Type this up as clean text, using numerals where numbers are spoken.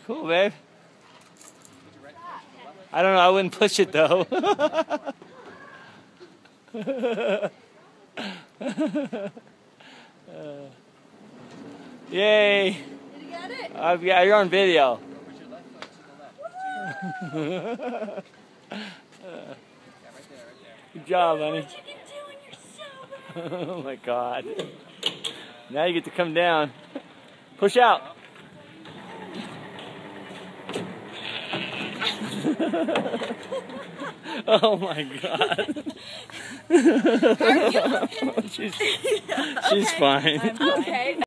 Cool, babe. I don't know. I wouldn't push it though. Yay! Did you get it? Yeah, you're on video. Good job, honey. Oh my God. Now you get to come down. Push out. Oh my God. She's fine. Okay.